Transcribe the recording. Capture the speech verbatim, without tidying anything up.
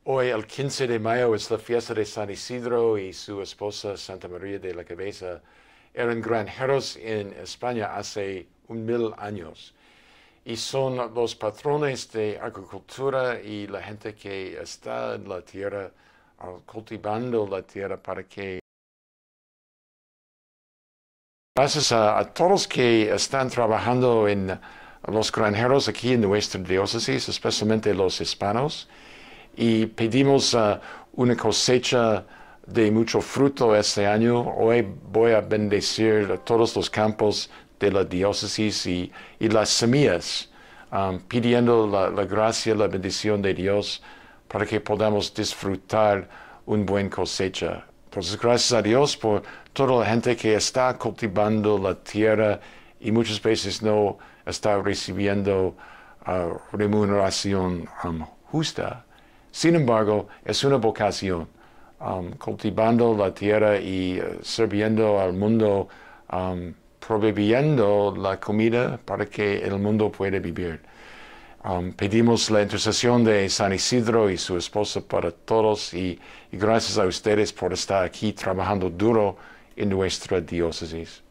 Hoy, el quince de mayo, es la fiesta de San Isidoro y su esposa Santa María de la Cabeza. Eran granjeros en España hace un mil años. Y son los patrones de agricultura y la gente que está en la tierra, uh, cultivando la tierra para que... Gracias a, a todos que están trabajando en los granjeros aquí en nuestra diócesis, especialmente los hispanos, y pedimos uh, una cosecha de mucho fruto este año. Hoy voy a bendecir todos los campos de la diócesis y, y las semillas, um, pidiendo la, la gracia, la bendición de Dios para que podamos disfrutar un buen cosecha. Entonces, gracias a Dios por toda la gente que está cultivando la tierra y muchas veces no está recibiendo uh, remuneración um, justa. Sin embargo, es una vocación, um, cultivando la tierra y uh, sirviendo al mundo, um, proveyendo la comida para que el mundo pueda vivir. Um, pedimos la intercesión de San Isidoro y su esposa para todos y, y gracias a ustedes por estar aquí trabajando duro en nuestra diócesis.